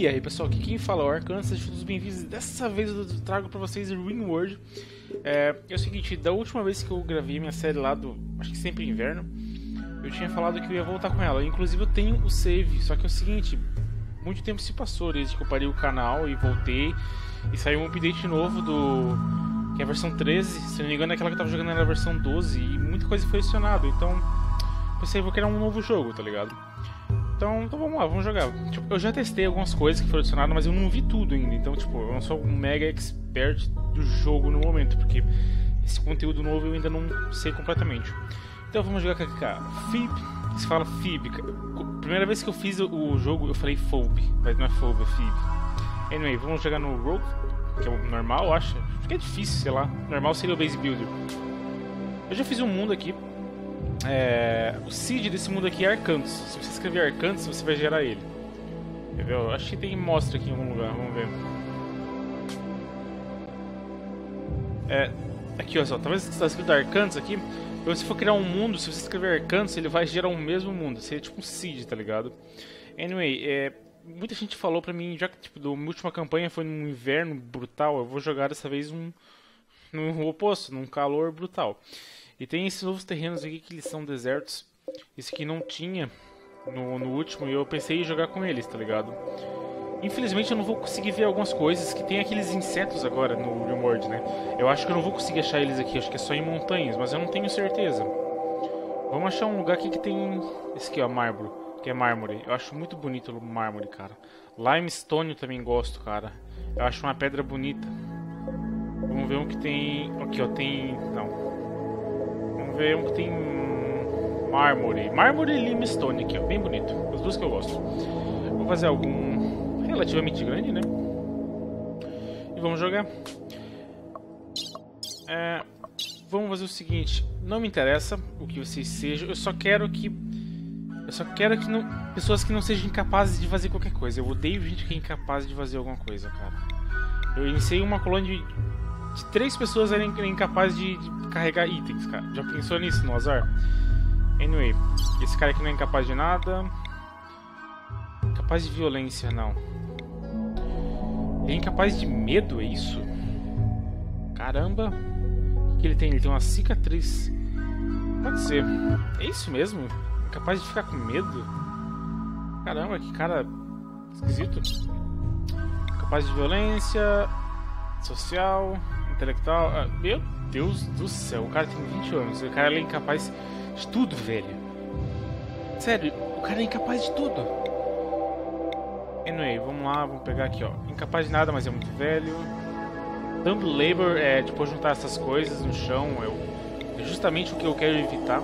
E aí pessoal, aqui quem fala é o Arcan, sejam todos bem-vindos. Dessa vez eu trago pra vocês o RimWorld. É o seguinte, da última vez que eu gravei minha série lá do, acho que sempre inverno, eu tinha falado que eu ia voltar com ela. Inclusive eu tenho o save, só que é o seguinte, muito tempo se passou desde que eu parei o canal e voltei. E saiu um update novo que é a versão 13, se não me engano aquela que eu tava jogando era a versão 12. E muita coisa foi adicionada, então pensei, vou criar um novo jogo, tá ligado? Então vamos lá, vamos jogar. Tipo, eu já testei algumas coisas que foram adicionadas, mas eu não vi tudo ainda. Então, tipo, eu não sou um mega expert do jogo no momento, porque esse conteúdo novo eu ainda não sei completamente. Então vamos jogar com a Fib, se fala Fib. Primeira vez que eu fiz o jogo eu falei Phobe, mas não é Phobe, é Fib. Anyway, vamos jogar no Rogue, que é o normal, eu acho. Acho que é difícil, sei lá. Normal seria o Base Builder. Eu já fiz um mundo aqui. O seed desse mundo aqui é Arcantos. Se você escrever Arcantos, você vai gerar ele. Quer ver? Eu acho que tem mostra aqui em algum lugar, vamos ver. Aqui ó, só, talvez está escrito Arcantos aqui. Então, se for criar um mundo, se você escrever Arcantos, ele vai gerar o mesmo mundo. Seria tipo um seed, tá ligado? Anyway, muita gente falou pra mim, já que tipo, a última campanha foi num inverno brutal, eu vou jogar dessa vez no oposto, num calor brutal. E tem esses novos terrenos aqui que eles são desertos. Esse aqui não tinha no último e eu pensei em jogar com eles, tá ligado? Infelizmente eu não vou conseguir ver algumas coisas, que tem aqueles insetos agora no RimWorld, né? Eu acho que eu não vou conseguir achar eles aqui, acho que é só em montanhas, mas eu não tenho certeza. Vamos achar um lugar aqui que tem esse aqui ó, mármore, que é mármore. Eu acho muito bonito o mármore, cara. Limestone eu também gosto, cara. Eu acho uma pedra bonita. Vamos ver um que tem... Aqui ó, tem... Não. Vamos ver um que tem mármore. Mármore e limestone aqui, ó. Bem bonito. Os dois que eu gosto. Vou fazer algum relativamente grande, né? E vamos jogar. Vamos fazer o seguinte. Não me interessa o que vocês sejam. Eu só quero que pessoas que não sejam incapazes de fazer qualquer coisa. Eu odeio gente que é incapaz de fazer alguma coisa, cara. Eu iniciei uma colônia de 3 pessoas eram incapazes de carregar itens, cara. Já pensou nisso no azar? Anyway, esse cara aqui não é incapaz de nada. Incapaz de violência, não. Ele é incapaz de medo, é isso? Caramba. O que ele tem? Ele tem uma cicatriz. Pode ser. É isso mesmo? Incapaz de ficar com medo? Caramba, que cara esquisito. Incapaz de violência. Social. Intelectual. Meu Deus do céu, o cara tem 20 anos. O cara é incapaz de tudo, velho. Sério, o cara é incapaz de tudo. Anyway, vamos lá, vamos pegar aqui, ó. Incapaz de nada, mas é muito velho. Dumb labor é tipo juntar essas coisas no chão. É justamente o que eu quero evitar.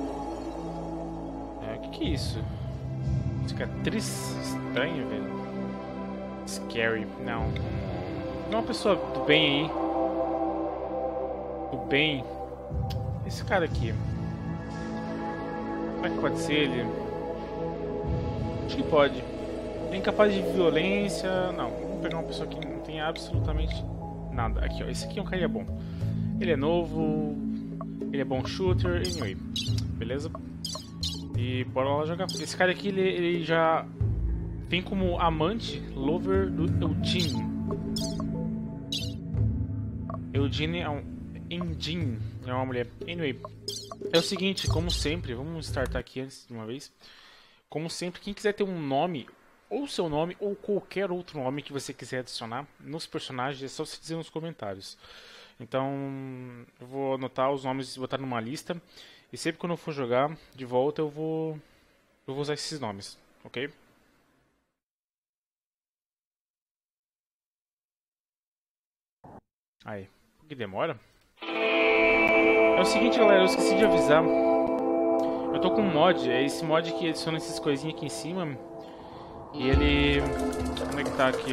O que é isso? Cicatriz estranha, velho. Scary, não. Não é uma pessoa do bem aí. Do bem. Esse cara aqui. Como é que pode ser ele? Acho que pode. É incapaz de violência. Não, vamos pegar uma pessoa que não tem absolutamente nada. Aqui, ó. Esse aqui é um cara bom. Ele é novo. Ele é bom shooter. Anyway. Beleza? E bora lá jogar. Esse cara aqui, ele já tem como amante lover do Eugene. Eugene é um... Engine é uma mulher. Anyway, é o seguinte, como sempre, vamos startar aqui antes de uma vez. Como sempre, quem quiser ter um nome, ou seu nome, ou qualquer outro nome que você quiser adicionar nos personagens, é só você dizer nos comentários. Então, eu vou anotar os nomes e botar numa lista. E sempre quando eu for jogar de volta, eu vou usar esses nomes, ok? Aí, que demora? É o seguinte, galera, eu esqueci de avisar. Eu tô com um mod, é esse mod que adiciona essas coisinhas aqui em cima. E ele... Onde é que tá aqui?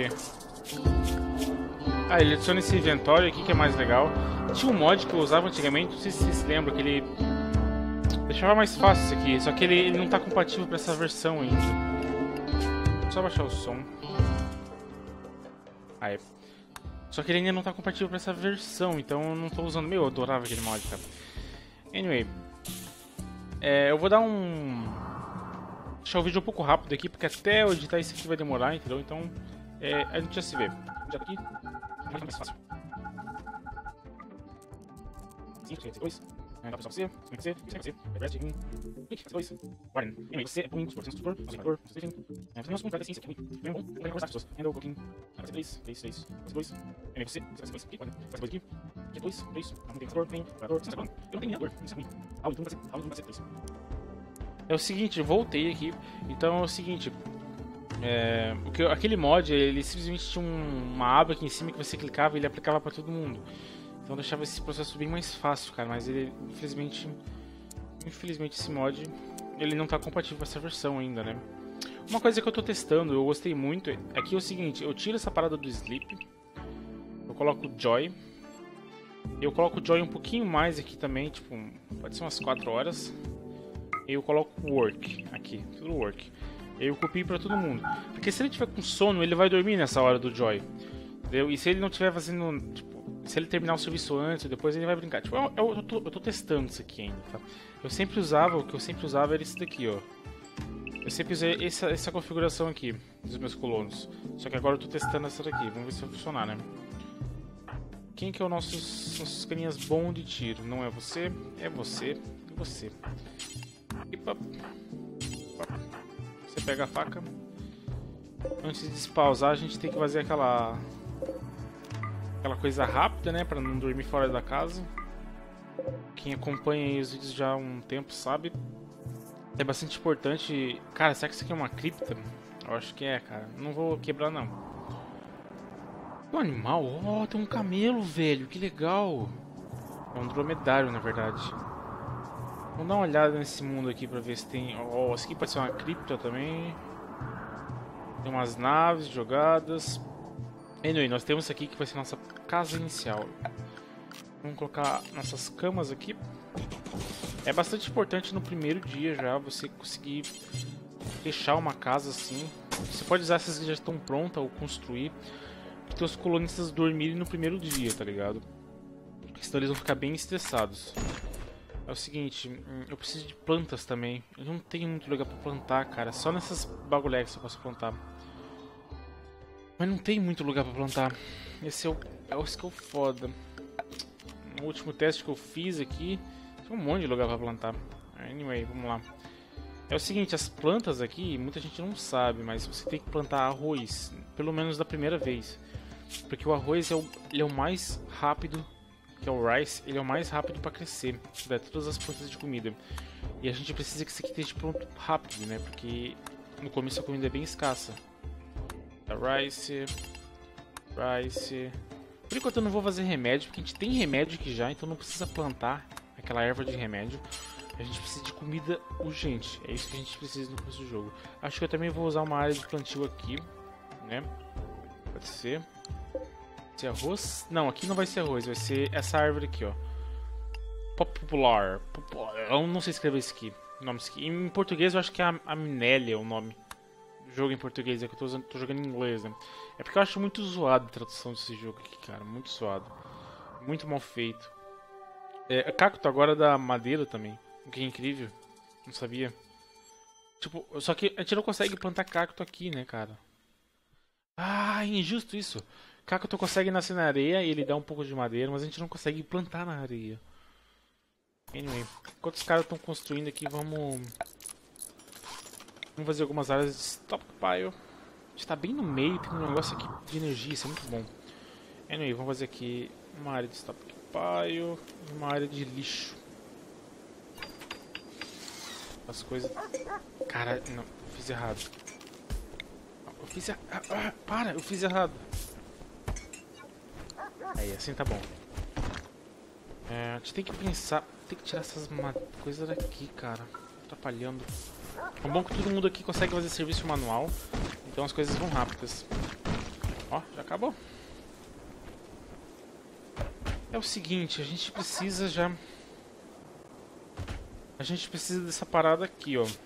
Ele adiciona esse inventório aqui que é mais legal. Tinha um mod que eu usava antigamente, não sei se vocês se lembram, que ele deixava mais fácil isso aqui. Só que ele não tá compatível pra essa versão ainda. Só baixar o som. Aí. Só que ele ainda não tá compatível pra essa versão, então eu não tô usando. Meu, eu adorava aquele mod, cara. Anyway. Eu vou dar deixar o vídeo um pouco rápido aqui, porque até eu editar isso aqui vai demorar, entendeu? Então, A gente já se vê. Já tá aqui. Muito mais fácil. 5, 6, 2. Dá pra você, como é que você, regrete, clique, depois, guardem. E aí você é bom, suporte, conservador, fazemos com assim, aqui, bem bom, vai conversar com as pessoas. Ainda um pouquinho, vai ser 3, 3, 3, 2, e aí você, aqui, guardem, faz depois aqui, 2, 3, não tem conservador, tem guardador, eu não tenho minerador, isso é ruim. Algo vai ser 3. É o seguinte, eu voltei aqui, então é o seguinte, aquele mod, ele simplesmente tinha uma aba aqui em cima que você clicava e ele aplicava pra todo mundo. Então deixava esse processo bem mais fácil, cara, mas ele, infelizmente esse mod, ele não tá compatível com essa versão ainda, né? Uma coisa que eu tô testando, eu gostei muito, aqui é o seguinte, eu tiro essa parada do sleep, eu coloco o joy, eu coloco o joy um pouquinho mais aqui também, tipo, pode ser umas 4 horas, e eu coloco work aqui, tudo work. Eu copio pra todo mundo, porque se ele tiver com sono, ele vai dormir nessa hora do joy, entendeu? E se ele não tiver fazendo, tipo, se ele terminar o serviço antes, depois ele vai brincar. Tipo, eu tô testando isso aqui ainda, tá? O que eu sempre usava era esse daqui, ó. Eu sempre usei essa configuração aqui dos meus colonos. Só que agora eu tô testando essa daqui. Vamos ver se vai funcionar, né? Quem que é o nossos carinhas bom de tiro? Não é você, é você e você. Você pega a faca. Antes de despausar, a gente tem que fazer aquela coisa rápida, né, pra não dormir fora da casa. Quem acompanha aí os vídeos já há um tempo sabe. É bastante importante. Cara, será que isso aqui é uma cripta? Eu acho que é, cara. Não vou quebrar, não. Tem um animal? Oh, tem um camelo, velho. Que legal. É um dromedário, na verdade. Vamos dar uma olhada nesse mundo aqui pra ver se tem... Oh, isso aqui pode ser uma cripta também. Tem umas naves jogadas. Anyway, nós temos aqui que vai ser nossa casa inicial. Vamos colocar nossas camas aqui. É bastante importante no primeiro dia já você conseguir fechar uma casa assim. Você pode usar essas que já estão prontas ou construir para os colonistas dormirem no primeiro dia, tá ligado? Porque senão eles vão ficar bem estressados. É o seguinte, eu preciso de plantas também. Eu não tenho muito lugar para plantar, cara. Só nessas bagulhas que eu posso plantar. Mas não tem muito lugar pra plantar. Esse é o foda. No último teste que eu fiz aqui, tem um monte de lugar pra plantar. Anyway, vamos lá. É o seguinte, as plantas aqui, muita gente não sabe, mas você tem que plantar arroz, pelo menos da primeira vez. Porque o arroz ele é o mais rápido, que é o rice, ele é o mais rápido pra crescer, de todas as plantas de comida. E a gente precisa que isso aqui esteja pronto rápido, né? Porque no começo a comida é bem escassa. Rice. Por enquanto eu não vou fazer remédio, porque a gente tem remédio aqui já, então não precisa plantar aquela erva de remédio. A gente precisa de comida urgente, é isso que a gente precisa no começo do jogo. Acho que eu também vou usar uma área de plantio aqui, né? Pode ser. Vai ser arroz? Não, aqui não vai ser arroz, vai ser essa árvore aqui, ó. Popular. Eu não sei escrever isso aqui. O nome disso aqui. Em português eu acho que é Amnélia o nome. Jogo em português, é que eu tô jogando em inglês, né? É porque eu acho muito zoado a tradução desse jogo aqui, cara. Muito zoado. Muito mal feito. Cacto agora dá madeira também. O que é incrível. Não sabia. Tipo, só que a gente não consegue plantar cacto aqui, né, cara? Ah, injusto isso. Cacto consegue nascer na areia e ele dá um pouco de madeira, mas a gente não consegue plantar na areia. Anyway, enquanto os caras estão construindo aqui, vamos fazer algumas áreas de stockpile. A gente tá bem no meio, tem um negócio aqui de energia, isso é muito bom. Anyway, vamos fazer aqui uma área de stockpile e uma área de lixo. As coisas... Caralho, não, eu fiz errado. Eu fiz errado. Para, eu fiz errado. Aí, assim tá bom. A gente tem que pensar... Tem que tirar essas coisas daqui, cara. Atrapalhando. É bom que todo mundo aqui consegue fazer serviço manual, então as coisas vão rápidas. Ó, já acabou. É o seguinte, a gente precisa dessa parada aqui, ó.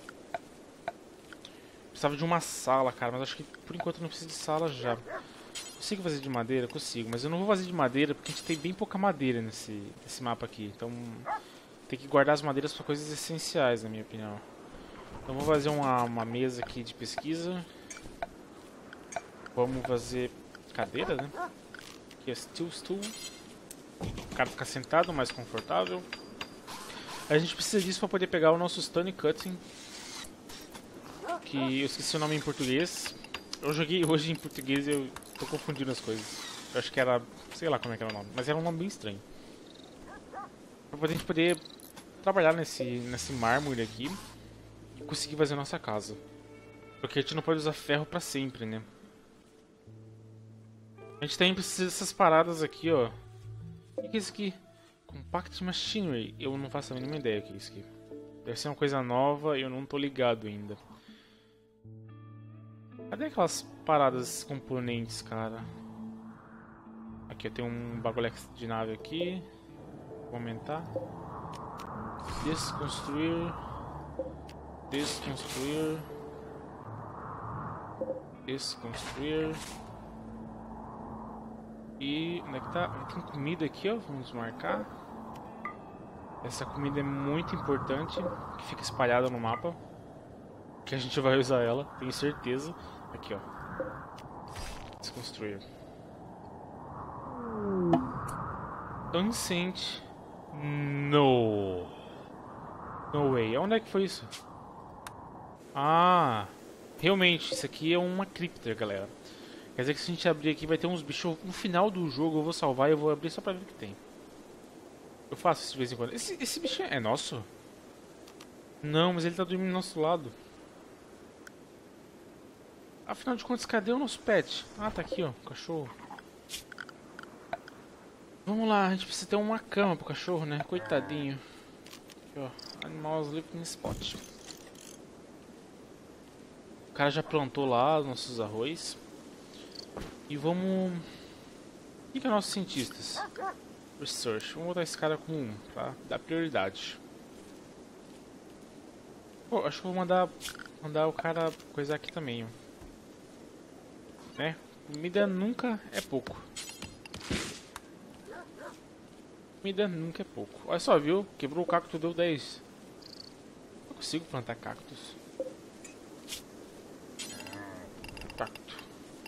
Precisava de uma sala, cara, mas acho que por enquanto não precisa de sala já. Consigo fazer de madeira? Consigo, mas eu não vou fazer de madeira porque a gente tem bem pouca madeira nesse mapa aqui. Então tem que guardar as madeiras para coisas essenciais, na minha opinião. Então vou fazer uma mesa aqui de pesquisa. Vamos fazer cadeira, né? Aqui é Steel Stool. O cara ficar sentado, mais confortável. A gente precisa disso para poder pegar o nosso Stone Cutting. Que eu esqueci o nome em português. Eu joguei hoje em português e eu tô confundindo as coisas. Eu acho que era... sei lá como é que era o nome. Mas era um nome bem estranho. Pra gente poder trabalhar nesse mármore aqui. E conseguir fazer a nossa casa. Porque a gente não pode usar ferro pra sempre, né? A gente também precisa dessas paradas aqui, ó. O que é isso aqui? Compact Machinery. Eu não faço a mínima ideia o que é isso aqui. Deve ser uma coisa nova e eu não tô ligado ainda. Cadê aquelas paradas, componentes, cara? Aqui eu tenho um bagulho de nave aqui. Vou aumentar. Desconstruir. Desconstruir. Desconstruir. E onde é que tá? Tem comida aqui, ó. Vamos marcar. Essa comida é muito importante. Que fica espalhada no mapa. Que a gente vai usar ela, tenho certeza. Aqui, ó. Desconstruir. Ancient. No. No way. Onde é que foi isso? Ah. Realmente, isso aqui é uma Crypter, galera. Quer dizer que se a gente abrir aqui vai ter uns bichos. No final do jogo eu vou salvar e eu vou abrir só pra ver o que tem. Eu faço isso de vez em quando. Esse bicho é nosso? Não, mas ele tá dormindo do nosso lado. Afinal de contas, cadê o nosso pet? Ah, tá aqui, ó, o cachorro. Vamos lá, a gente precisa ter uma cama pro cachorro, né? Coitadinho. Aqui, ó, Animals Living Spot. O cara já plantou lá os nossos arroz. E vamos... O que é nossos cientistas? Research. Vamos botar esse cara com 1, tá? Dá prioridade. Pô, acho que eu vou mandar o cara coisar aqui também, ó. Né? Comida nunca é pouco. Comida nunca é pouco. Olha só, viu? Quebrou o cacto, deu 10. Eu consigo plantar cactos. Cacto.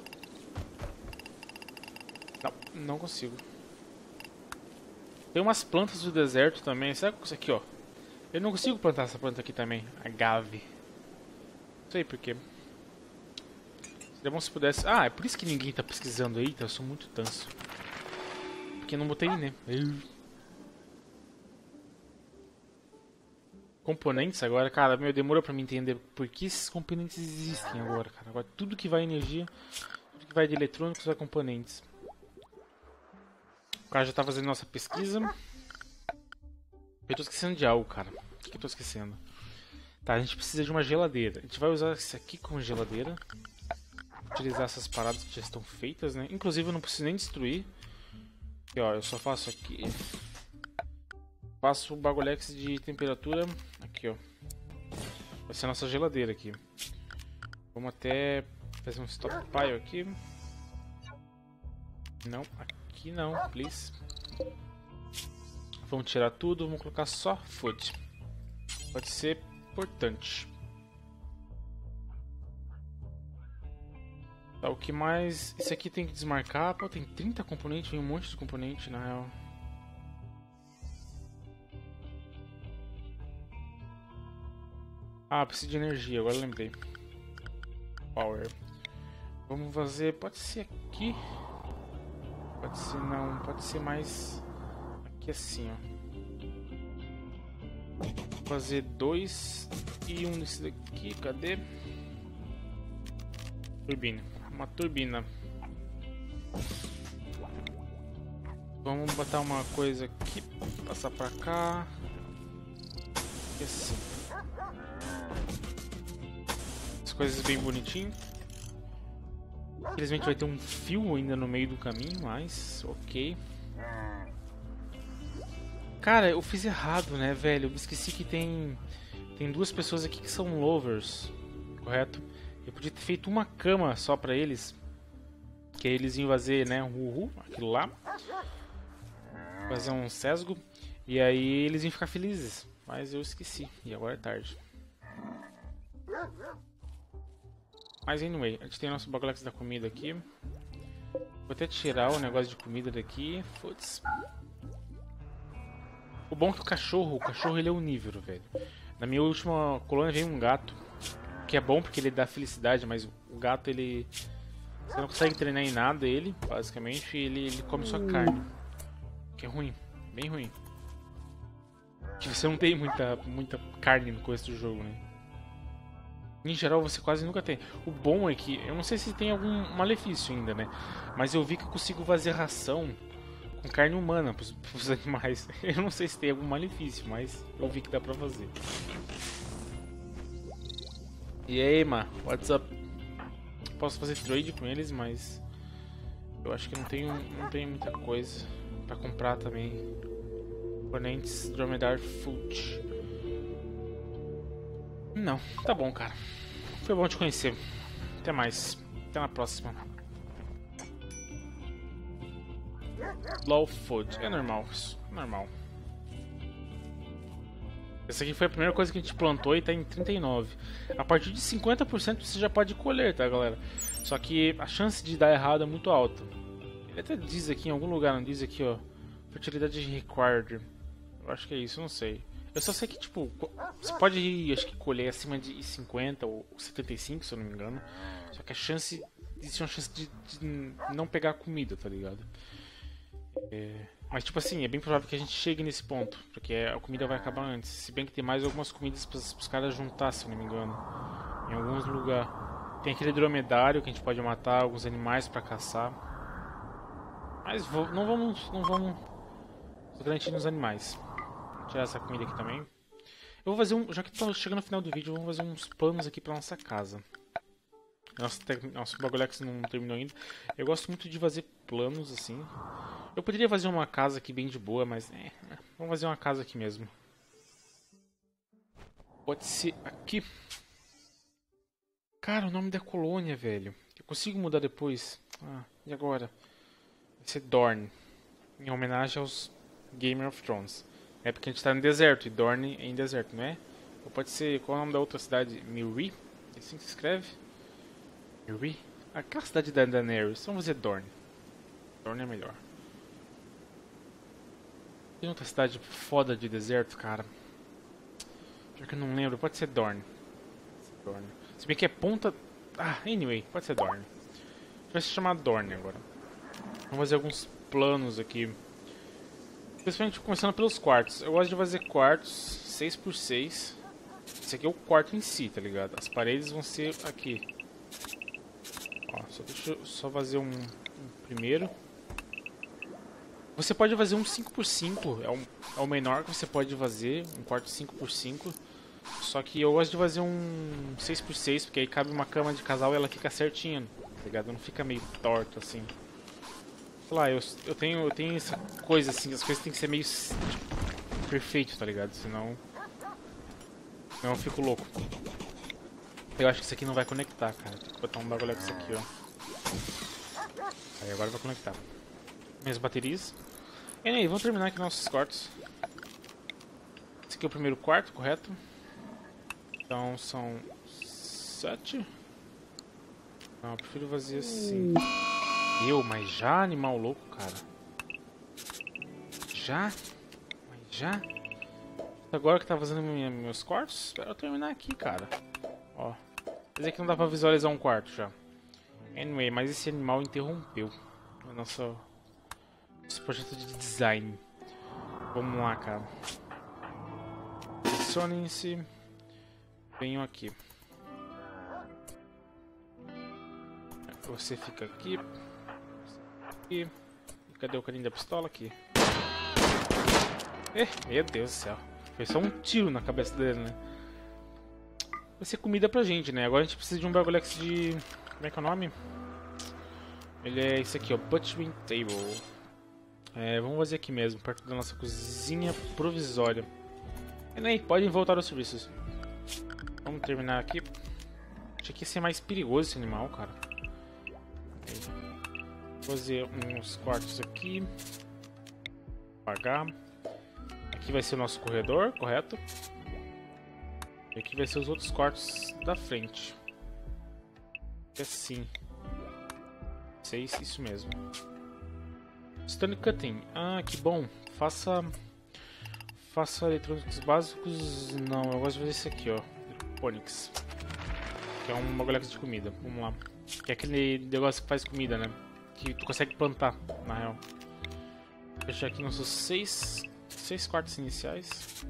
Não, não consigo. Tem umas plantas do deserto também. Será que isso aqui, ó? Eu não consigo plantar essa planta aqui também. Agave. Não sei porquê. Seria bom se pudesse... Ah, é por isso que ninguém tá pesquisando aí. Tá? Eu sou muito tanso. Porque não botei, né? Componentes agora, cara, meu, demorou pra me entender por que esses componentes existem agora, cara. Agora tudo que vai energia, tudo que vai de eletrônicos vai componentes. O cara já tá fazendo nossa pesquisa. Eu tô esquecendo de algo, cara. O que eu tô esquecendo? Tá, a gente precisa de uma geladeira. A gente vai usar isso aqui como geladeira. Utilizar essas paradas que já estão feitas, né? Inclusive eu não preciso nem destruir. Aqui, ó, eu só faço aqui. Passo o bagulhex de temperatura. Aqui, ó. Vai ser a nossa geladeira aqui. Vamos até fazer um stockpile aqui. Não, aqui não, please. Vamos tirar tudo, vamos colocar só food. Pode ser importante. Tá, o que mais? Isso aqui tem que desmarcar. Pô, tem 30 componentes, vem um monte de componente na real. Ah, preciso de energia, agora eu lembrei. Power. Vamos fazer, pode ser aqui. Pode ser não, pode ser mais aqui assim, ó. Vou fazer 2 e um desse daqui, cadê? Turbina, uma turbina. Vamos botar uma coisa aqui, passar pra cá. E assim. As coisas bem bonitinho. Infelizmente vai ter um fio ainda no meio do caminho, mas ok. Cara, eu fiz errado, né, velho? Eu esqueci que tem duas pessoas aqui que são lovers, correto? Eu podia ter feito uma cama só pra eles, que aí eles iam fazer, né, aquilo lá. Fazer um sesgo, e aí eles iam ficar felizes. Mas eu esqueci, e agora é tarde. Mas anyway, a gente tem nosso Bagulex da comida aqui. Vou até tirar o negócio de comida daqui. Putz. O bom é que o cachorro ele é onívoro, velho. Na minha última colônia veio um gato. Que é bom porque ele dá felicidade, mas o gato ele... Você não consegue treinar em nada ele, basicamente, e ele come sua carne. Que é ruim, bem ruim. Que você não tem muita carne no começo do jogo, né? Em geral você quase nunca tem. O bom é que, eu não sei se tem algum malefício ainda, né? Mas eu vi que eu consigo fazer ração com carne humana pros animais. Eu não sei se tem algum malefício, mas eu vi que dá pra fazer. E aí, mano, what's up? Posso fazer trade com eles, mas eu acho que não tenho muita coisa pra comprar também. Componentes Dromedar Food. Não, tá bom, cara. Foi bom te conhecer. Até mais. Até na próxima. Low Food. É normal isso. Normal. Essa aqui foi a primeira coisa que a gente plantou e tá em 39. A partir de 50% você já pode colher, tá, galera? Só que a chance de dar errado é muito alta. Ele até diz aqui em algum lugar, não diz aqui, ó. Fertilidade required. Eu acho que é isso, não sei. Eu só sei que, tipo, você pode, acho que, colher acima de 50 ou 75, se eu não me engano. Só que a chance... Existe uma chance de não pegar comida, tá ligado? Mas, tipo assim, é bem provável que a gente chegue nesse ponto. Porque a comida vai acabar antes. Se bem que tem mais algumas comidas pros caras juntar, se eu não me engano. Em alguns lugares. Tem aquele dromedário que a gente pode matar alguns animais pra caçar. Mas não vamos garantir nos animais. Vou tirar essa comida aqui também. Eu vou fazer já que tô chegando no final do vídeo, vamos fazer uns planos aqui pra nossa casa. Nosso Bagulex não terminou ainda. Eu gosto muito de fazer planos assim. Eu poderia fazer uma casa aqui bem de boa, mas vamos fazer uma casa aqui mesmo. Pode ser aqui. Cara, o nome da colônia, velho. Eu consigo mudar depois. Ah, e agora? Vai ser Dorne. Em homenagem aos Game of Thrones. É porque a gente tá no deserto e Dorne é em deserto, não é? Ou pode ser... Qual é o nome da outra cidade? Mirri? É assim que se escreve? Mirri? Aquela cidade da Daenerys. Vamos dizer Dorne. Dorne é melhor. Tem outra cidade foda de deserto, cara. Pior que eu não lembro. Pode ser Dorne. Dorne. Se bem que é ponta... Ah, anyway. Pode ser Dorne. Vai se chamar Dorne agora. Vamos fazer alguns planos aqui. Principalmente começando pelos quartos. Eu gosto de fazer quartos 6x6. Esse aqui é o quarto em si, tá ligado? As paredes vão ser aqui. Ó, deixa eu só fazer um primeiro. Você pode fazer um 5x5. É o menor que você pode fazer. Um quarto 5x5. Só que eu gosto de fazer um 6x6. Porque aí cabe uma cama de casal e ela fica certinha, tá ligado? Não fica meio torto assim. Sei lá, eu tenho essa coisa assim, as coisas tem que ser meio tipo, perfeito, tá ligado? Senão eu fico louco. Eu acho que isso aqui não vai conectar, cara. Tem que botar um bagulho com isso aqui, ó. Aí agora vai conectar. Minhas baterias. E aí, vamos terminar aqui nossos quartos. Esse aqui é o primeiro quarto, correto? Então são 7. Não, eu prefiro fazer assim. Mas já, animal louco, cara. Já? Mas já? Agora que tá fazendo meus quartos? Espera eu terminar aqui, cara. Ó. Quer dizer que não dá pra visualizar um quarto já. Anyway, mas esse animal interrompeu o nosso projeto de design. Vamos lá, cara. Posicionem-se. Venham aqui. Você fica aqui. E cadê o carinho da pistola aqui? Meu Deus do céu. Foi só um tiro na cabeça dele, né? Vai ser comida pra gente, né? Agora a gente precisa de um Bagulex de... Como é que é o nome? Ele é esse aqui, ó. Butchering Table. Vamos fazer aqui mesmo, perto da nossa cozinha provisória. E aí, podem voltar aos serviços. Vamos terminar aqui. Achei que ia ser mais perigoso esse animal, cara. Vou fazer uns quartos aqui. Apagar. Aqui vai ser o nosso corredor, correto? E aqui vai ser os outros quartos da frente. Assim. 6, isso mesmo. Stone Cutting. Ah, que bom. Faça eletrônicos básicos. Não, eu gosto de fazer esse aqui, ó. Hydroponics. Que é um bagulho de comida. Vamos lá. Que é aquele negócio que faz comida, né? Que tu consegue plantar, na real. Vou fechar aqui nossos 6 quartos iniciais.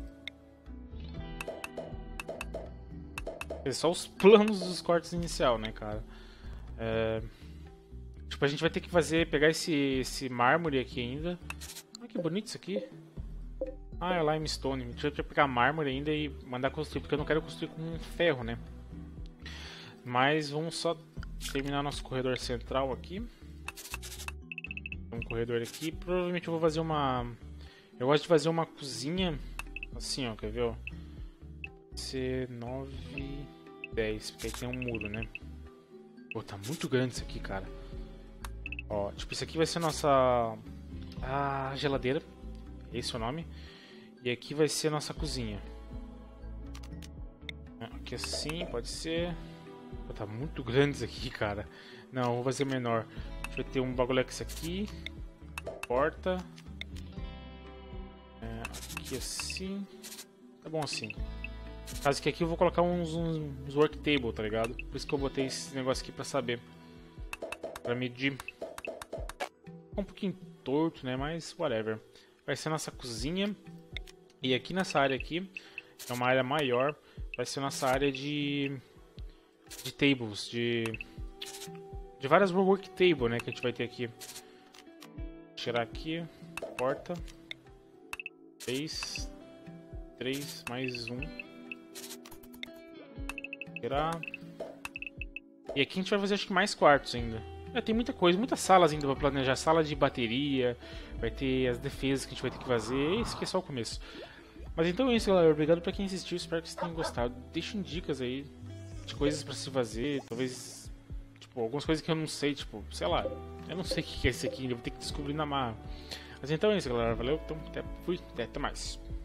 É só os planos dos quartos inicial, né, cara? Tipo, a gente vai ter que pegar esse mármore aqui ainda. Olha que bonito isso aqui. Ah, é limestone. A gente vai pegar mármore ainda e mandar construir, porque eu não quero construir com ferro, né? Mas vamos só terminar nosso corredor central aqui. Um corredor aqui. Provavelmente eu vou fazer uma... Eu gosto de fazer uma cozinha assim, ó, quer ver, ó? Pode ser 9, 10, porque aí tem um muro, né? Pô, tá muito grande isso aqui, cara. Ó, tipo, isso aqui vai ser nossa geladeira. Esse é o nome. E aqui vai ser a nossa cozinha. Aqui assim, pode ser. Pô, tá muito grande isso aqui, cara. Não, eu vou fazer menor. A gente vai ter um bagulho aqui. Porta. Aqui assim. Tá bom assim. Caso que aqui eu vou colocar uns work table, tá ligado? Por isso que eu botei esse negócio aqui pra saber. Pra medir. Um pouquinho torto, né? Mas whatever. Vai ser nossa cozinha. E aqui nessa área aqui, que é uma área maior, vai ser nossa área de tables, de várias work table, né? Que a gente vai ter aqui. Vou tirar aqui. Porta. 3, mais um. Tirar. E aqui a gente vai fazer acho que mais quartos ainda. Tem muita coisa, muitas salas ainda pra planejar. Sala de bateria, vai ter as defesas que a gente vai ter que fazer. Esse aqui é só o começo. Mas então é isso, galera. Obrigado pra quem assistiu, espero que vocês tenham gostado. Deixem dicas aí de coisas pra se fazer. Talvez, tipo, algumas coisas que eu não sei, tipo, sei lá. Eu não sei o que é esse aqui, eu vou ter que descobrir na marra. Mas então é isso, galera. Valeu, então fui, até mais.